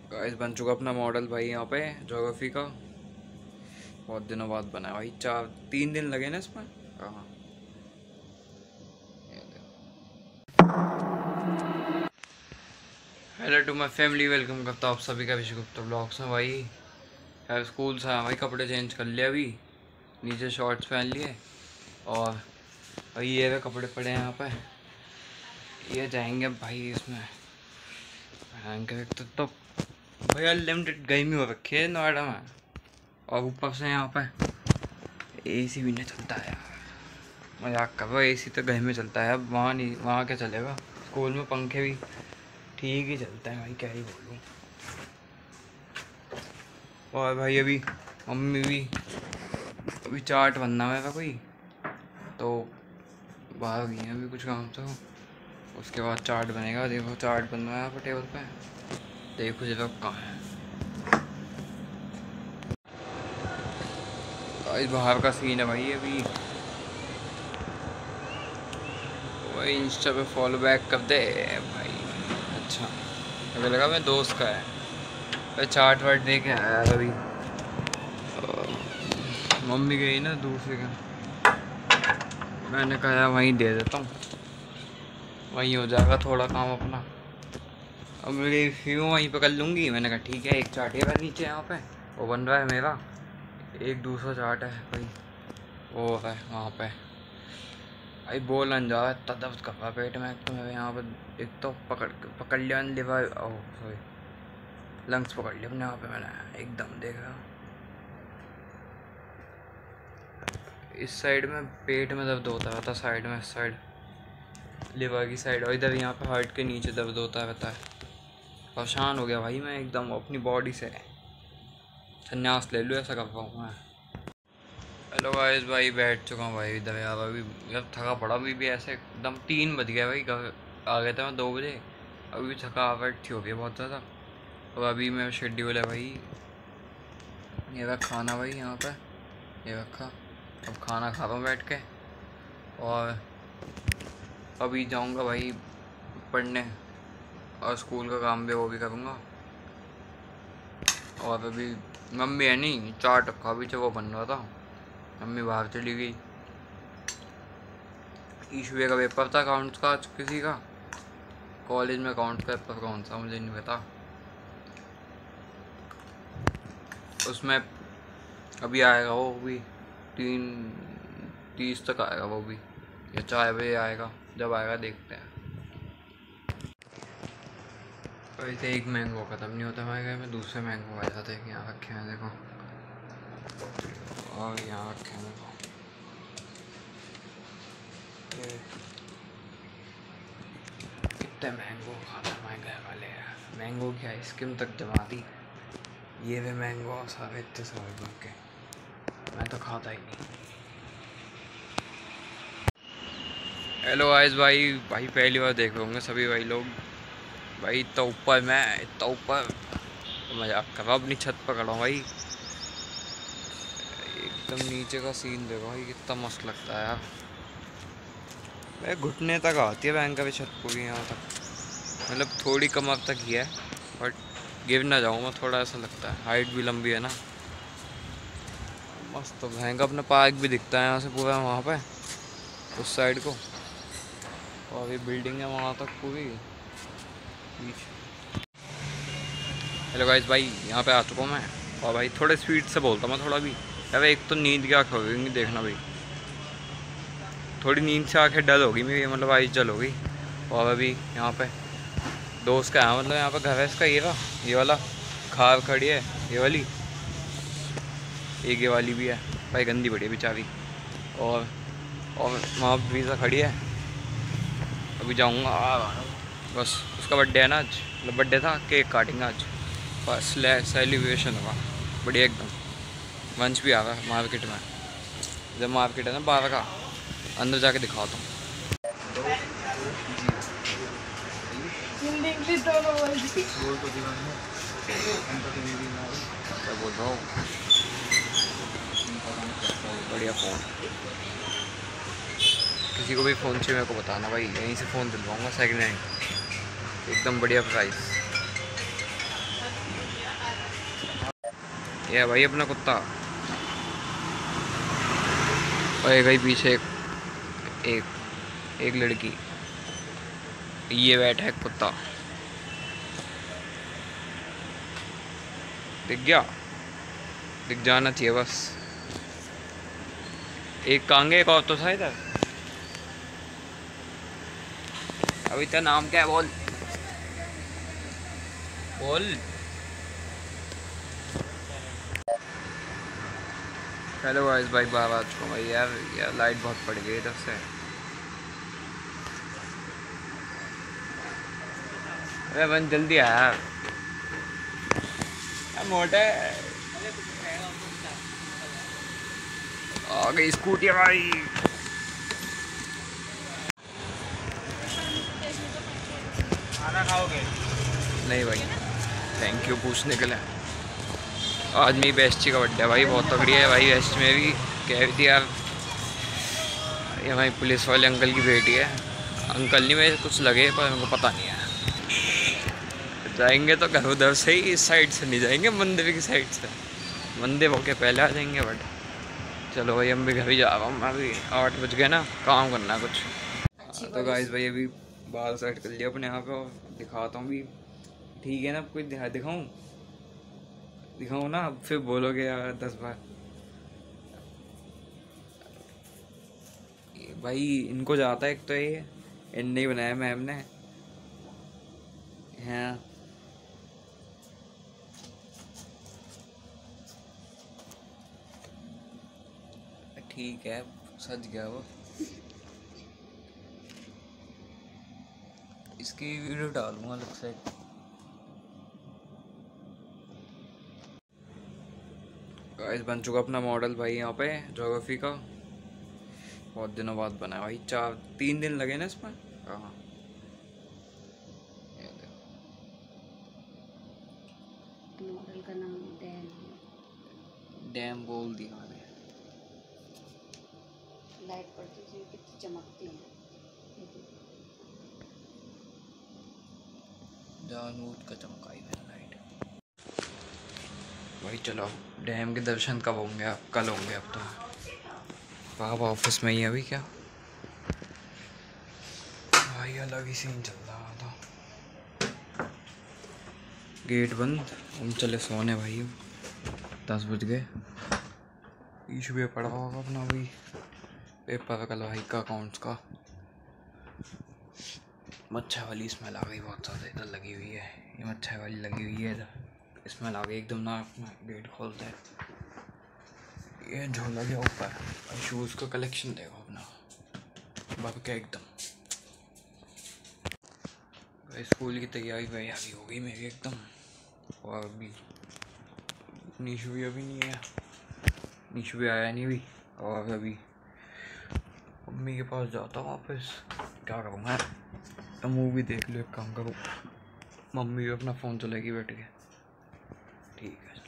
Guys बन चुका अपना मॉडल भाई यहाँ पे ज्योग्राफी का। बहुत दिनों बाद बना है भाई, 3 दिन लगे ना इसमें। हाँ, hello to my family, welcome करता हूँ आप सभी का विश्व गुप्ता ब्लॉग्स में भाई। यार स्कूल से आया भाई, कपड़े चेंज कर लिए अभी, नीचे शॉर्ट्स पहन लिए और भाई ये वे कपड़े पड़े हैं यहाँ पे, ये जाएंगे भाई इसमें पहन के। तो भाई अनलिमिटेड गर्मी हो रखी है नोएडा में, और ऊपर से यहाँ पे एसी भी नहीं चलता है यार। मजाक कर रहा, एसी तो घर में चलता है, अब वहाँ नहीं, वहाँ क्या चलेगा। स्कूल में पंखे भी ठीक ही चलते हैं भाई, क्या ही बोलूँ। और भाई अभी मम्मी भी, अभी चाट बनना है कोई, तो बाहर गई हैं अभी कुछ काम से, उसके बाद चाट बनेगा। देखो चाट बन रहा है यहाँ पर टेबल पे, देखो जरा कहाँ है। आज बाहर का सीन है भाई अभी। भाई इंस्टा पे फॉलो बैक कर दे भाई। अच्छा, मुझे लगा मैं दोस्त का है। भाई चाट वाट दे के आया अभी, मम्मी गई ना दूसरे का, मैंने कहा यार वहीं दे देता हूँ, वहीं हो जाएगा थोड़ा काम अपना। अब मेरी फ्यू वहीं पे कर लूँगी। मैंने कहा ठीक है, एक चाट है नीचे यहाँ पे वो बन रहा है मेरा, एक दूसरा चाट है भाई वो है वहाँ पे। भाई बोल न जा, इतना दर्द कर रहा पेट में। तो मैं यहाँ पर एक तो पकड़ लिया लिवर, ओह सॉरी, लंग्स पकड़ लिया अपने यहाँ पे मैंने एकदम। देखा इस साइड में पेट में दर्द होता रहता, साइड में, इस साइड लिवर की साइड, और इधर यहाँ पे हार्ट के नीचे दर्द होता रहता है। परेशान हो गया भाई मैं एकदम अपनी बॉडी से, संन्यास ले लूँ ऐसा कर रहा हूँ मैं। हेलो गाइस भाई, बैठ चुका हूँ भाई इधर यार। अभी जब थका पड़ा, अभी भी ऐसे एकदम 3 बज गया भाई, घर आ गया था मैं 2 बजे। अभी भी थकावट थी हो गई बहुत ज़्यादा। और अभी मेरा शेड्यूल है भाई, ये रखा खाना भाई यहाँ पे, ये रखा। अब खाना खा रहा हूँ बैठ के, और अभी जाऊँगा भाई पढ़ने, और स्कूल का काम भी वो भी करूँगा। और अभी मम्मी है नहीं, चाट रखा अभी से वो बन रहा था, मम्मी बाहर चली गई। ईशू का पेपर था अकाउंट्स का आज, किसी का कॉलेज में अकाउंट्स का पेपर, कौन सा मुझे नहीं पता। उसमें अभी आएगा वो भी, 3:30 तक आएगा वो भी, या 4 बजे आएगा। जब आएगा देखते हैं। वैसे एक मैंगो ख़त्म नहीं होता हमारे घर में, दूसरे मैंगो आ जाते हैं। यहाँ रखे हैं देखो, और यहाँ रखे हैं देखो, कितने मैंगो खाता हमारे घर वाले यार। मैंगो की आइसक्रीम तक जमा दी, ये वे मैंगो सारे इतने सारे बन के, मैं तो खाता ही नहीं। हेलो गाइस भाई, पहली बार देख रहे होंगे सभी भाई लोग। भाई इतना ऊपर, मैं इतना ऊपर, तो मजाक कर रहा हूँ, अपनी छत पर खड़ा हूँ भाई। एकदम नीचे का सीन देखो भाई, कितना मस्त लगता है यार। भाई घुटने तक आती है बैंक का छत पूरी यहाँ तक, मतलब थोड़ी कमर तक ही है, बट गिर ना जाऊँ मैं, थोड़ा ऐसा लगता है। हाइट भी लंबी है ना, मस्त। तो बैंक अपना पार्क भी दिखता है यहाँ से पूरा, वहाँ पे उस साइड को, और अभी बिल्डिंग है वहाँ तक पूरी पीछे। हेलो गाइस भाई, यहाँ पे आ चुका हूँ मैं। और भाई थोड़े स्पीड से बोलता मैं थोड़ा भी यार, एक तो नींद क्या खोगी देखना भाई, थोड़ी नींद से आंखें डल होगी मेरी, मतलब आई जल होगी। और अभी यहाँ पे दोस्त का है, मतलब यहाँ पे घर है इसका, ये वाला कार खड़ी है, ये वाली, एक ये वाली भी है भाई, गंदी बड़ी है बेचारी। और वहाँ वीज़ा खड़ी है, अभी जाऊँगा बस। उसका बर्थडे है ना आज, मतलब बर्थडे था, केक काटेंगे आज, बस सेलिब्रेशन होगा बढ़िया एकदम। मंच भी आ रहा है मार्केट में, जब मार्केट है ना 12 का, अंदर जाके दिखाता हूँ। बोल रहा हूँ बढ़िया फ़ोन, किसी को भी फ़ोन चाहिए मेरे को बताना भाई, यहीं से फ़ोन दिलवाऊँगा सेकंड हैंड, एकदम बढ़िया प्राइस। ये भाई अपना कुत्ता। और कहीं पीछे एक एक लड़की, ये बैठा है कुत्ता। दिख गया, दिख जाना चाहिए बस। एक कांगे, एक और तो था इधर। अभी तेरा नाम क्या है, बोल बोल। हेलो गाइस, भाई बाबा को भाई यार लाइट बहुत पड़ गई इधर से। अरे बन जल्दी आ यार, मोटे आ गई स्कूटी भाई। खाना खाओगे? नहीं भाई, थैंक यू पूछने के लिए। आज मेरी बेस्टी का बर्थडे है भाई, बहुत तगड़ी है भाई। बेस्ट में भी कह रही थी यार, ये हमारी पुलिस वाले अंकल की बेटी है। अंकल नहीं, मेरे कुछ लगे पर उनको पता नहीं है। जाएंगे तो घर उधर से ही, इस साइड से नहीं जाएंगे, मंदिर की साइड से। मंदिर होके पहले आ जाएंगे। बट चलो भाई, हम भी घर ही जा रहा हूँ। मैं अभी 8 बज गए ना, काम करना है कुछ। तो गाइस भाई अभी बाल सेट कर लिया अपने यहाँ पे, और दिखाता हूँ भी। ठीक है ना, कोई दिखाऊँ दिखाऊँ ना, फिर बोलोगे यार 10 बार। भाई इनको जाता है, एक तो ये इनने ही बनाया मैम ने। हाँ ठीक है, सज गया वो। इसकी वीडियो डालूंगा अलग से। गाइस बन चुका अपना मॉडल भाई यहाँ पे ज्योग्राफी का। बहुत दिनों बाद बना है भाई, 3 दिन लगे ना इसमें। हाँ ये देखो। मॉडल का नाम डैम है। डैम बोल दिया मैंने। लाइट पड़ती है तो कितनी चमकती है। जानबूझ का चमकाई मैंने लाइट। भाई चलो, डैम के दर्शन कब होंगे? अब कल होंगे। अब तो पापा ऑफिस में ही है अभी। क्या भाई अलग ही सीन चल रहा था। गेट बंद, हम चले सोने भाई। 10 बज गए। ईशू भी पढ़ा होगा अपना अभी, पेपर कल भाई का अकाउंट्स का। मच्छर वाली स्मेल आ गई बहुत ज़्यादा, इधर लगी हुई है ये मच्छर वाली लगी हुई है इधर। स्मेल आ गई एकदम ना। अपना गेट खोलते हैं, ये झोला गया ऊपर। शूज़ का कलेक्शन देखो अपना, बाकी क्या एकदम। भाई स्कूल की तैयारी भाई अभी हो गई मेरी एकदम। और अभी नीशू भी अभी नहीं है, नीशू भी आया नहीं अभी। और अभी मम्मी के पास जाता हूँ वापस। क्या करूँगा, तो मूवी देख लो, एक काम करूँ। मम्मी भी अपना फ़ोन चलाएगी बैठ के। ठीक है।